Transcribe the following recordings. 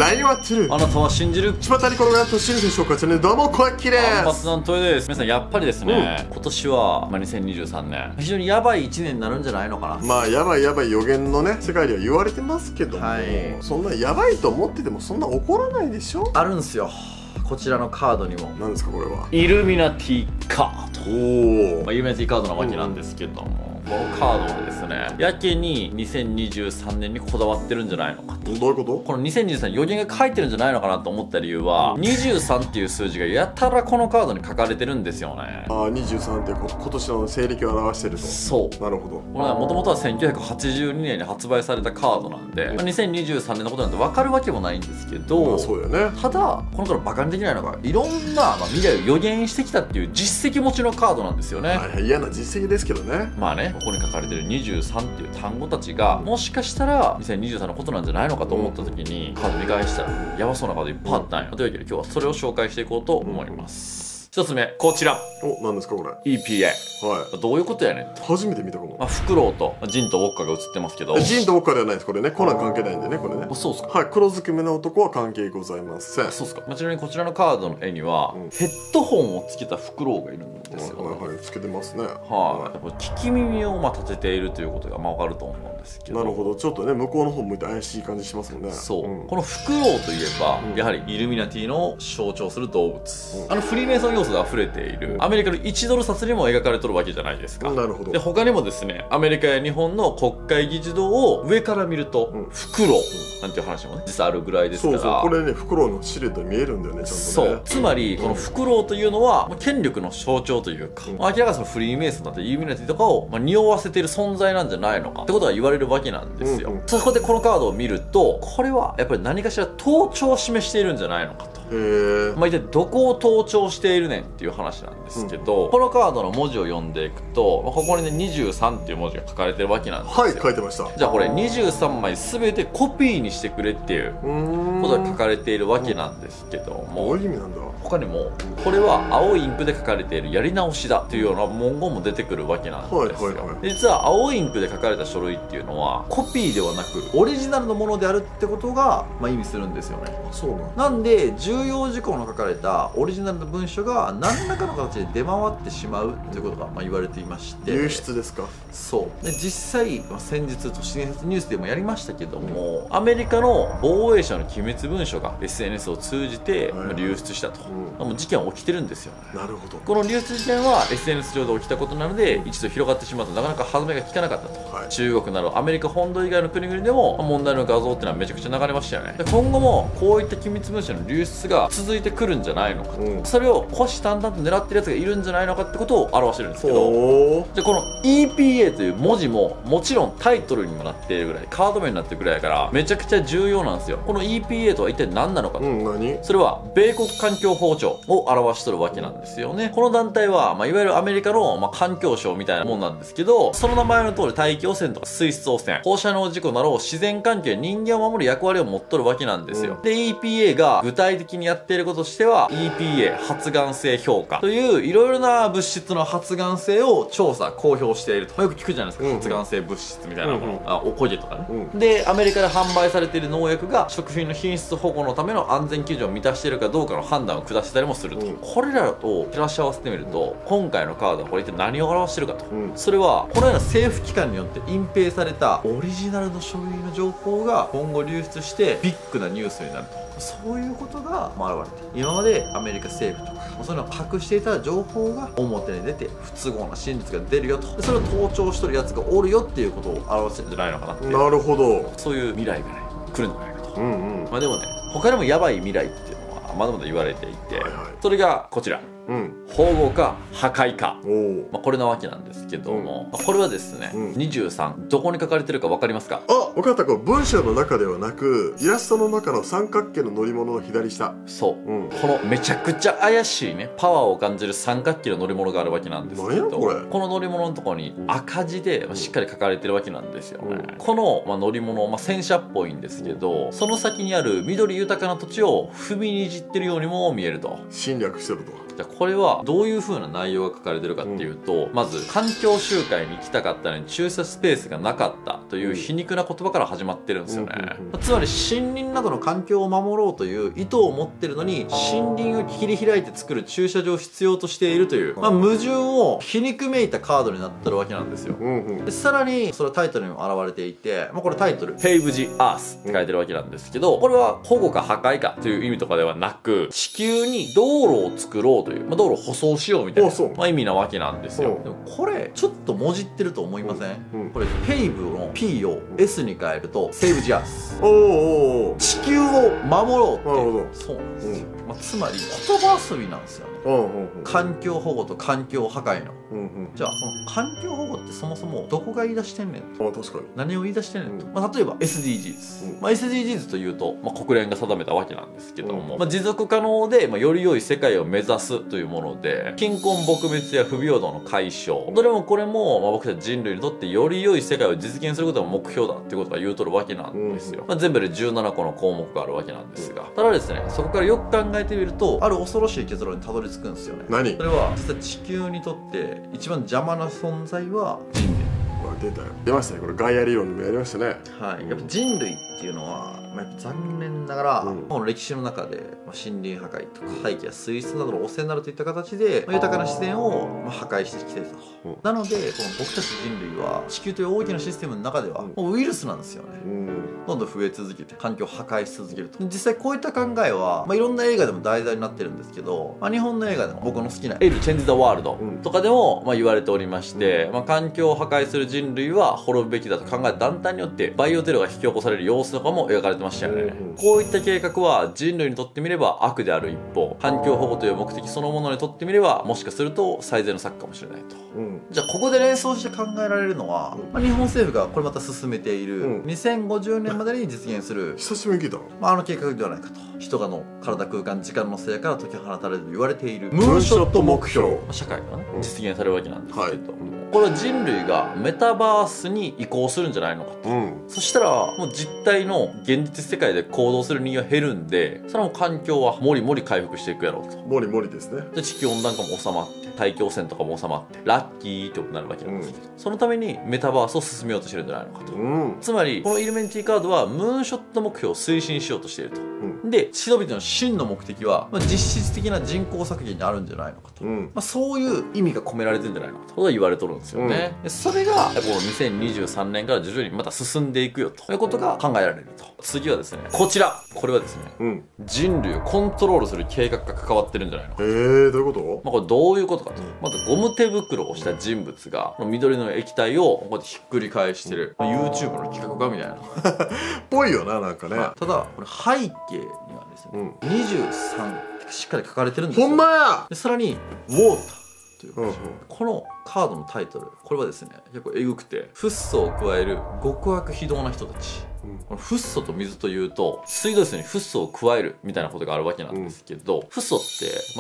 LINE はトゥルー。 あなたは信じる。 巷に転がると信じる紹介チャンネル、どうも小秋でアンバスダントヨです。皆さんやっぱりですね、今年は、2023年非常にやばい1年になるんじゃないのかな。 まあやばい予言のね世界では言われてますけども、 はい、 そんなやばいと思っててもそんな起こらないでしょ。 あるんすよ、こちらのカードにも。 何ですかこれは。 イルミナティカード。 おお、 イルミナティカードなわけなんですけども、このカードはですね、やけに2023年にこだわってるんじゃないのかと。 どういうこと？ この2023年予言が書いてるんじゃないのかなと思った理由は、23っていう数字がやたらこのカードに書かれてるんですよね。 ああ、23って今年の西暦を表してると。 そう、 なるほど。 これはもともとは1982年に発売されたカードなんで、2023年のことなんて分かるわけもないんですけど、 まあそうよね。 ただこのカードバカにできないのが、いろんな、未来を予言してきたっていう実績持ちのカードなんですよね。 はい、嫌な実績ですけどね。 まあね、ここに書かれてる23っていう単語たちがもしかしたら2023のことなんじゃないのかと思った時に、カード見返したらやばそうなカードいっぱいあったんよ。というわけで今日はそれを紹介していこうと思います。一つ目、こちら。 お、何ですかこれ。 EPA。 はどういうことやねんと。 初めて見たかも。 フクロウとジンとウォッカが映ってますけど。 ジンとウォッカではないですこれね。コナン関係ないんでねこれね。 そうっすか。 はい、黒ずくめの男は関係ございません。 そうっすか。ちなみにこちらのカードの絵には、ヘッドホンをつけたフクロウがいるんですよ。 はいはい、つけてますね。 はい、聞き耳を立てているということが分かると思うんですけど。 なるほど、ちょっとね向こうの方向いて怪しい感じしますもんね。 そう、このフクロウといえば、やはりイルミナティの象徴する動物、フリーメイソン要素が溢れているアメリカの1ドル札にも描かれとるわけじゃないですか。 なるほど。 で他にもですね、アメリカや日本の国会議事堂を上から見ると、フクロウなんていう話もね実際あるぐらいですから。 そうそう、これねフクロウのシルエットに見えるんだよね、ちゃんとね。 そうつまりこのフクロウというのは権力の象徴というか、明らかにそのフリーメイソンだったりイルミナティとかを匂わせている存在なんじゃないのかってことが言われるわけなんですよ。そこでこのカードを見ると、これはやっぱり何かしら盗聴を示しているんじゃないのかと。一体どこを盗聴しているねんっていう話なんですけど、このカードの文字を読んでいくと、ここにね23っていう文字が書かれてるわけなんですよ。 はい、書いてました。 じゃあこれ23枚全てコピーにしてくれっていうことが書かれているわけなんですけども、 どういう意味なんだ。 他にもこれは青いインクで書かれているやり直しだというような文言も出てくるわけなんですよ。実は青いインクで書かれた書類っていうのはコピーではなくオリジナルのものであるってことが、意味するんですよね。 そうなんで重要事項の書かれたオリジナルの文書が何らかの形で出回ってしまうということが言われていまして、 流出ですか。 そうで実際、先日都市伝説ニュースでもやりましたけども、アメリカの防衛省の機密文書が SNS を通じて流出したと、もう事件は起きてるんですよね。 なるほど。 この流出事件は SNS 上で起きたことなので、一度広がってしまうとなかなか歯止めが効かなかったと、中国などアメリカ本土以外の国々でも問題の画像っていうのはめちゃくちゃ流れましたよね。で今後もこういった機密文書の流出が続いてくるんじゃないのかと、それを虎視眈々と狙ってるやつがいるんじゃないのかってことを表してるんですけど、でこの EPA という文字ももちろんタイトルにもなっているぐらい、カード名になってるぐらいだからめちゃくちゃ重要なんですよ。この EPA とは一体何なのかと、それは米国環境保護庁を表しとるわけなんですよね。この団体は、いわゆるアメリカの、環境省みたいなもんなんですけど、その名前の通り大気汚染とか水質汚染、放射能事故など自然環境や人間を守る役割を持っとるわけなんですよ。で EPA が具体的にやっていることとしては EPA 発がん性評価といういろいろな物質の発がん性を調査公表していると。よく聞くじゃないですか、発がん性物質みたいなもの、おこげとかね、でアメリカで販売されている農薬が食品の品質保護のための安全基準を満たしているかどうかの判断を下したりもすると、これらと照らし合わせてみると、今回のカードはこれ一体何を表しているかと、それはこのような政府機関によって隠蔽されたオリジナルの書類の情報が今後流出してビッグなニュースになると、そういうことが現れて、今までアメリカ政府とかそういうのを隠していた情報が表に出て不都合な真実が出るよと、でそれを盗聴しとるやつがおるよっていうことを表してるんじゃないのかなって。 なるほど。 そういう未来がね来るんじゃないかと。でもね、他にもやばい未来っていうのはまだまだ言われていて、それがこちら、縫合か破壊か、これなわけなんですけども、これはですね、23どこに書かれてるか分かりますか？ あ、分かった。これ文章の中ではなくイラストの中の三角形の乗り物の左下。 そう、このめちゃくちゃ怪しいねパワーを感じる三角形の乗り物があるわけなんですけど、この乗り物のところに赤字でしっかり書かれてるわけなんですよね。この乗り物、戦車っぽいんですけど、その先にある緑豊かな土地を踏みにじってるようにも見えると。 侵略してると。 じゃあこれはどういう風な内容が書かれてるかっていうと、まず環境集会に行きたかったのに駐車スペースがなかったという皮肉な言葉から始まってるんですよね。つまり森林などの環境を守ろうという意図を持ってるのに、森林を切り開いて作る駐車場を必要としているという、矛盾を皮肉めいたカードになってるわけなんですよ。でさらにそれはタイトルにも表れていて、これタイトル「Pave the Earth」って書いてるわけなんですけど、これは保護か破壊かという意味とかではなく、地球に道路を作ろうという、道路を舗装しようみたいな、意味なわけなんですよ。でもこれちょっともじってると思いません？これ「Pave」の P を S に変えると「Save the Earth」、地球を守ろうっていう、そうなんですよ。つまり言葉遊びなんですよね。環境保護と環境破壊の。じゃあこの環境保護ってそもそもどこが言い出してんねんと。 確かに何を言い出してんねんと。例えば SDGs、SDGs というと、国連が定めたわけなんですけども、持続可能で、より良い世界を目指すというもので、貧困撲滅や不平等の解消、どれもこれも、僕たち人類にとってより良い世界を実現することが目標だっていうことが言うとるわけなんですよ。全部で17個の項目があるわけなんですが、ただですね、そこからよく考えてみると、ある恐ろしい結論にたどり着くんですよね。 何？ それは実は地球にとって一番邪魔な存在は人類。 出ましたね、これガイア理論でもやりましたね。 はい、やっぱ人類っていうのは、やっぱ残念ながら、この歴史の中で、森林破壊とか廃棄や水質などの汚染などといった形で、豊かな自然を、破壊してきていると。なのでこの僕たち人類は地球という大きなシステムの中では、もうウイルスなんですよね。どんどん増え続けて環境を破壊し続けると。実際こういった考えは、いろんな映画でも題材になってるんですけど、日本の映画でも僕の好きな「エル・チェンジ・ザ・ワールド」とかでも、言われておりまして、環境を破壊する人類は滅ぶべきだと考えた団体によってバイオテロが引き起こされる様子とかも描かれてましたよね。こういった計画は人類にとってみれば悪である一方、環境保護という目的そのものにとってみればもしかすると最善の策かもしれないと。じゃあここで連想して考えられるのは、日本政府がこれまた進めている2050年までに実現する久しぶりに聞いたの計画ではないかと。人がの体空間時間のせいから解き放たれると言われているムーンショット目標、社会がね実現されるわけなんですけど、これは人類がメタバースに移行するんじゃないのかと。そしたらもう実体の現実世界で行動する人間は減るんで、それはもう環境はもりもり回復していくやろうと。 もりもりですね。 で地球温暖化も収まって、大気汚染とかも収まってラッキーってことになるわけなんですけど、そのためにメタバースを進めようとしてるんじゃないのかと。つまりこのイルメンティカードはムーンショット目標を推進しようとしていると。で人々の真の目的は、実質的な人口削減にあるんじゃないのかと。そういう意味が込められてるんじゃないのかと言われとるんですよね。でそれがこの2023年から徐々にまた進んでいくよということが考えられると。次はですね、こちら。これはですね、人類をコントロールする計画が関わってるんじゃないのか。 どういうこと？ これどういうことかと。まずゴム手袋をした人物が緑の液体をこうやってひっくり返してる YouTube の企画かみたいなぽいよな、なんかね。 ただこれ背景にはですね、23ってしっかり書かれてるんですよ。 ほんまや。 でさらにウォーターというこのカードのタイトル、これはですね結構エグくて、フッ素を加える極悪非道な人たち。このフッ素と水というと、水道水にフッ素を加えるみたいなことがあるわけなんですけど、フッ素って、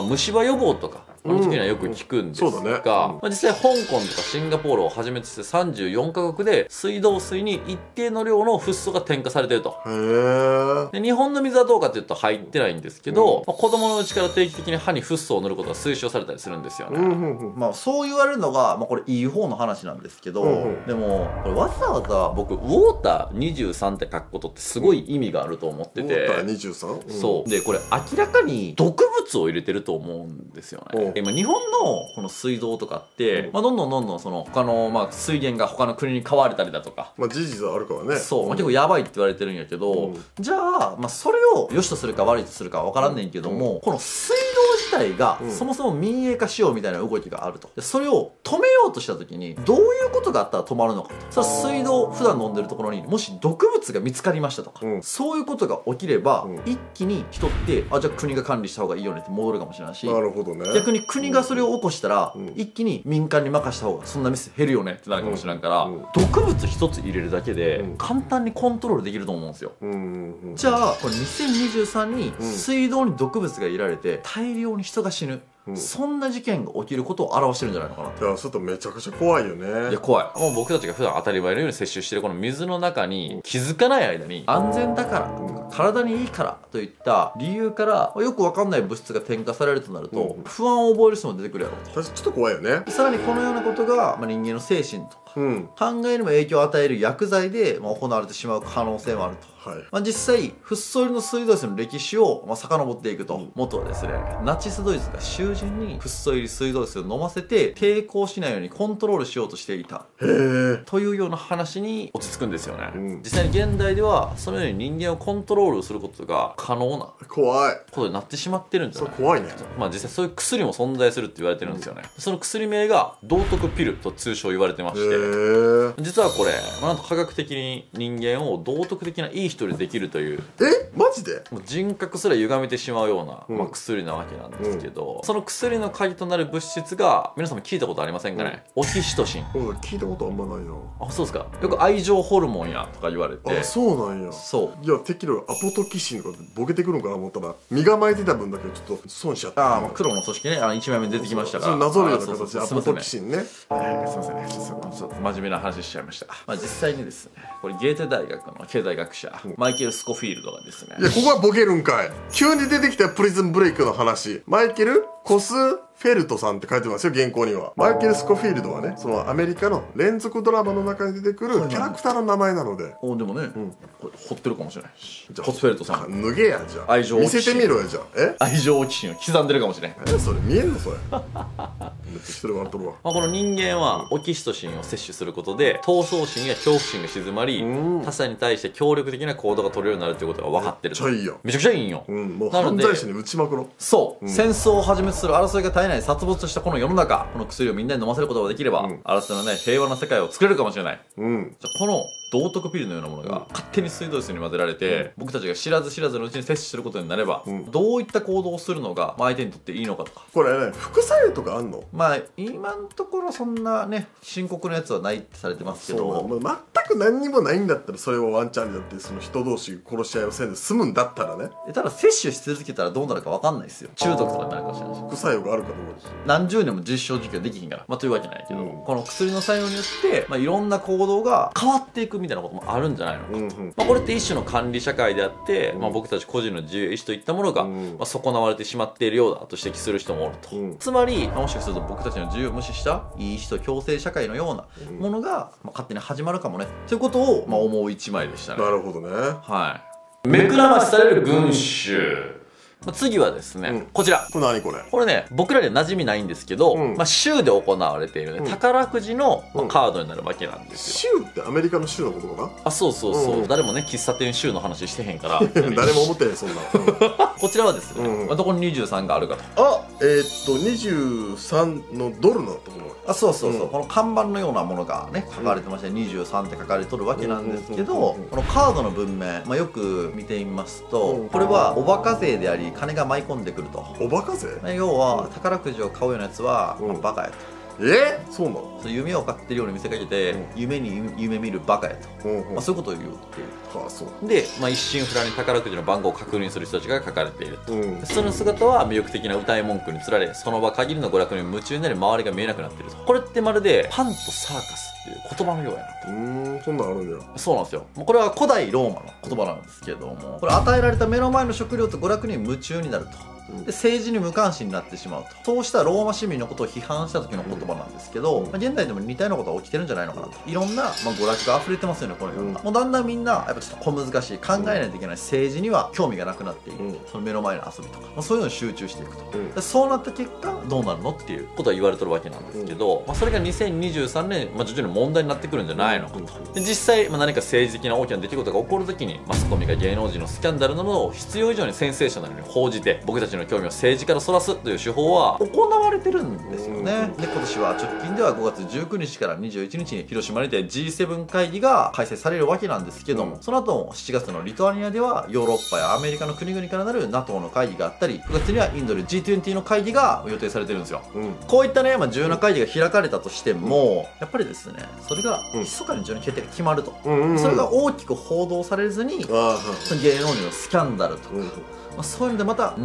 虫歯予防とかの時にはよく聞くんですが、実際香港とかシンガポールをはじめとして34カ国で水道水に一定の量のフッ素が添加されてると。で日本の水はどうかというと入ってないんですけど、子供のうちから定期的に歯にフッ素を塗ることが推奨されたりするんですよね。そう言われるのが、これいい方の話なんですけど、でもこれわざわざ僕ウォーター23って書くことってすごい意味があると思ってて、 ウォーター 23？ そうでこれ明らかに毒物を入れてると思うんですよね。今日本のこの水道とかって、どんどんその他の水源が他の国に買われたりだとか、 事実はあるからね。 そう、結構やばいって言われてるんやけど、じゃあ、それを良しとするか悪いとするかは分からんねんけども、この水道自体がそもそも民営化しようみたいな動きがあると。でそれを止めようとした時にどういうことがあったら止まるのかと。それは水道普段飲んでるところにもし毒物が見つかりましたとか、そういうことが起きれば、一気に人ってじゃあ国が管理した方がいいよねって戻るかもしれないし、 なるほどね。 逆に国がそれを起こしたら、一気に民間に任した方がそんなミス減るよねってなるかもしれんから、毒物一つ入れるだけで簡単にコントロールできると思うんですよ。じゃあこれ2023に水道に毒物が入れられて大量に人が死ぬ。 そんな事件が起きることを表してるんじゃないのかな。 いや、ちょっとめちゃくちゃ怖いよね。 いや、怖い。もう僕たちが普段当たり前のように摂取してるこの水の中に気づかない間に安全だからとか体にいいからといった理由からよくわかんない物質が添加されるとなると不安を覚える人も出てくるやろうと。 確かにちょっと怖いよね。 さらにこのようなことが、人間の精神とか考えにも影響を与える薬剤で、行われてしまう可能性もあると。実際フッ素入りの水道水の歴史を、遡っていくと、元はですね、ナチスドイツが囚人にフッ素入り水道水を飲ませて抵抗しないようにコントロールしようとしていたというような話に落ち着くんですよね。実際に現代ではそのように人間をコントロールすることが可能なことになってしまってるんじゃないか。 怖いね。 実際そういう薬も存在するって言われてるんですよね。その薬名が道徳ピルと通称言われてまして、実はこれ、なんと科学的に人間を道徳的ないい人にできるという、 マジでもう人格すら歪めてしまうような、薬なわけなんですけど、その薬の鍵となる物質が皆さんも聞いたことありませんかね。オキシトシン。 聞いたことあんまないな。 あ、そうですか。よく愛情ホルモンやとか言われて。 あ、そうなんや。 そう。 いや、てっきりアポトキシンとかボケてくるのかなと思ったら、身構えてた分だけちょっと損しちゃった。 黒の組織ね、1枚目に出てきましたが、 なぞるような形でアポトキシンね。 すいませんね、ちょっと真面目な話しちゃいました。実際にですね、これゲーテ大学の経済学者、マイケル・スコフィールドがですね、 いや、ここはボケるんかい。急に出てきたプリズンブレイクの話。マイケル・コスフェルトさんって書いてますよ、原稿には。マイケル・スコフィールドはね、そのアメリカの連続ドラマの中に出てくるキャラクターの名前なので。 でもね、これ掘ってるかもしれないし。コスフェルトさん脱げや、じゃあ愛情見せてみろや、じゃあ。 愛情オキシンを刻んでるかもしれない。 それ見えんのそれ。めっちゃ一人笑っとるわ。 この人間はオキシトシンを摂取することで闘争心や恐怖心が静まり、他者に対して協力的な行動が取れるようになるということが分かってる。 めっちゃいいやん。 めちゃくちゃいいんよ。 もう犯罪者に打ちまくろ。 そう、戦争をはじめとする争いが絶えない殺伐としたこの世の中、この薬をみんなに飲ませることができれば、争いのない平和な世界を作れるかもしれない。じゃあこの道徳ピルのようなものが勝手に水道水に混ぜられて、僕たちが知らず知らずのうちに摂取することになれば、どういった行動をするのが相手にとっていいのかとか。 これね、副作用とかあんの？ 今のところそんなね深刻なやつはないってされてますけど、 全く何にもないんだったらそれはワンチャンだって、その人同士殺し合いをせんで済むんだったらね。 ただ摂取し続けたらどうなるか分かんないですよ。中毒とかになるかもしれないし、 副作用があるかどうかですよ。 何十年も実証実験できひんから、というわけないけど、この薬の作用によって、いろんな行動が変わっていくみたいなこともあるんじゃないのかと。これって一種の管理社会であって、僕たち個人の自由意志といったものが、損なわれてしまっているようだと指摘する人もおると。つまり、もしかすると僕たちの自由を無視したいい人共生社会のようなものが、勝手に始まるかもねということを、思う一枚でしたね。 なるほどね。 はい。目くらましされる群衆。次はですね、こちら。 これ何これ？ これね、僕らには馴染みないんですけど、州で行われているね、宝くじのカードになるわけなんですよ。 州ってアメリカの州のことかな？ あ、そうそうそう。誰もね、喫茶店州の話してへんから。 誰も思ってへん、そんな。 こちらはですね、どこに23があるかと。 23のドルのところ。 あ、そうそうそう。この看板のようなものがね、書かれてまして、23って書かれてるわけなんですけど、このカードの文面、よく見てみますと、これはおバカ税であり、金が舞い込んでくると。 おバカ税？ 要は宝くじを買うようなやつはバカやと。 そうなの？ 夢を買ってるように見せかけて、夢に夢見るバカやと。そういうことを言うっていう。で、一心不乱に宝くじの番号を確認する人たちが書かれていると。その姿は魅力的な歌い文句につられ、その場限りの娯楽に夢中になり、周りが見えなくなっていると。これってまるでパンとサーカスっていう言葉のようやなと。 そんなんあるんや。 そうなんですよ。これは古代ローマの言葉なんですけれども、これ与えられた目の前の食料と娯楽に夢中になると。で政治に無関心になってしまうと。そうしたローマ市民のことを批判した時の言葉なんですけど、現代でも似たようなことが起きてるんじゃないのかなと。いろんな、娯楽が溢れてますよね、この世の中。もうだんだんみんなやっぱちょっと小難しい、考えないといけない政治には興味がなくなっている、その目の前の遊びとか、そういうのに集中していくと。でそうなった結果どうなるのっていうことは言われてるわけなんですけど、それが2023年、徐々に問題になってくるんじゃないのかと。で実際、何か政治的な大きな出来事が起こるときに、マスコミが芸能人のスキャンダルなどを必要以上にセンセーショナルに報じて、僕たちの興味を政治からそらすという手法は行われてるんですよね。で今年は直近では5月19日から21日に広島にて G7 会議が開催されるわけなんですけども、その後7月のリトアニアではヨーロッパやアメリカの国々からなる NATO の会議があったり、9月にはインドで G20 の会議が予定されてるんですよ。こういったね、重要な会議が開かれたとしても、やっぱりですね、それが密かに順に決定が決まると、それが大きく報道されずに、芸能人のスキャンダルとか、そういうのでまた流され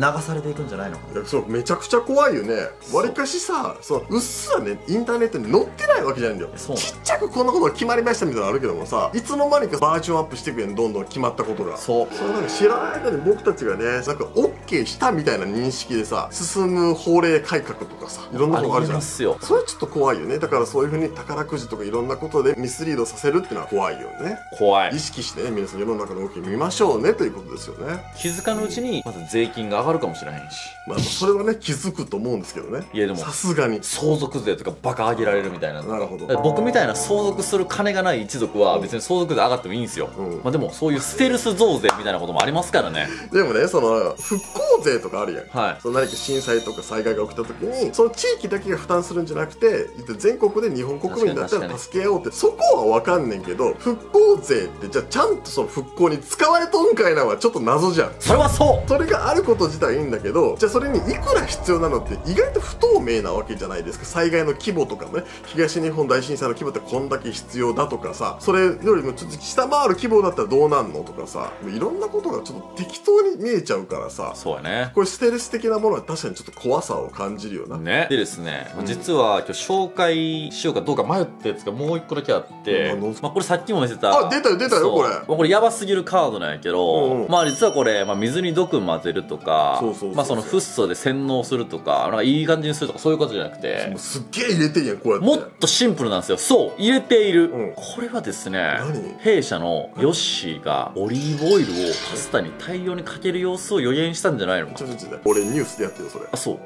ていくんじゃないの？ いやそうめちゃくちゃ怖いよね。わりかしさ、うっすらねインターネットに載ってないわけじゃないんだよ。ちっちゃくこんなことが決まりましたみたいなのあるけどもさ、いつの間にかバージョンアップしていくやん、どんどん決まったことが。それなんか知らない間に僕たちがねなんか OK したみたいな認識でさ進む法令改革とかさ、いろんなことあるじゃん。それちょっと怖いよね。だからそういうふうに宝くじとかいろんなことでミスリードさせるっていうのは怖いよね。怖い。意識してね皆さん世の中の動き見ましょうねということですよね。 気づかぬうちにまず税金が上がるかもしれへんし、 まあそれはね気づくと思うんですけどね。いやでもさすがに相続税とかバカ上げられるみたいな。 なるほど。 僕みたいな相続する金がない一族は別に相続税上がってもいいんですよ。まあでもそういうステルス増税みたいなこともありますからね。 でもねその復興税とかあるやん。はい。その何か震災とか災害が起きた時にその地域だけが負担するんじゃなくて全国で日本国民だったら助け合おうって、そこは分かんねんけど、復興税ってじゃあちゃんとその復興に使われとんかいなはちょっと謎じゃん。 それはそう。 それがあること自体いいんだけど、じゃあそれにいくら必要なのって意外と不透明なわけじゃないですか。災害の規模とかもね、東日本大震災の規模ってこんだけ必要だとかさ、それよりもちょっと下回る規模だったらどうなんのとかさ、いろんなことがちょっと適当に見えちゃうからさ。 そうやね。 これステルス的なものは確かにちょっと怖さを感じるよな。 ね。でですね、実は今日紹介しようかどうか迷ったやつがもう一個だけあって、まあこれさっきも見せた。 あ、出たよこれ。 これやばすぎるカードなんやけど、まあ実はこれ、まあ水に毒混ぜるとか、まあそのフッ素で洗脳するとか、なんかいい感じにするとかそういうことじゃなくて、 すっげえ入れてんやんこうやって。 もっとシンプルなんですよ。そう、入れている。これはですね、弊社のヨッシーがオリーブオイルをパスタに大量にかける様子を予言したんじゃないの？ 俺ニュースでやってるそれ。 あ、そう。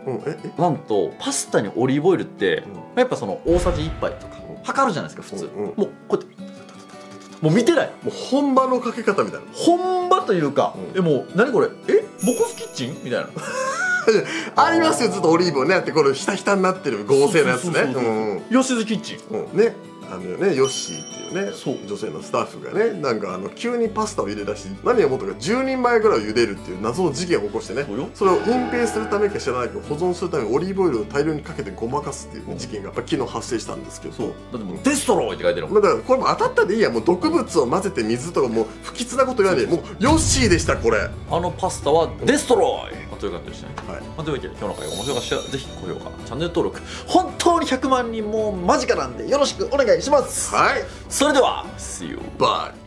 なんとパスタにオリーブオイルってやっぱその大さじ1杯とか測るじゃないですか普通。もうこうやってもう見てない。 もう本場のかけ方みたいな。 本場というか、もう何これ、ボコスキッチンみたいな。 ありますよ、ずっとオリーブをねやってこれひたひたになってる合成のやつね。 吉津キッチンね、ヨッシーっていうね女性のスタッフがね、なんか急にパスタを入れ出し、何をもっとか10人前ぐらいを茹でるっていう謎の事件を起こしてね、それを隠蔽するためか知らないけど保存するためにオリーブオイルを大量にかけてごまかすっていう事件がやっぱ昨日発生したんですけど、だってもうデストロイって書いてるもん。 だからこれも当たったでいいや、もう毒物を混ぜて水とかもう不吉なこと言わないで、もうヨッシーでしたこれ。 パスタはデストロイという感じでしたね。というわけで今日の回が面白かったらぜひ高評価、チャンネル登録、本当に100万人も間近なんでよろしくお願いします。はい、それでは See you. Bye.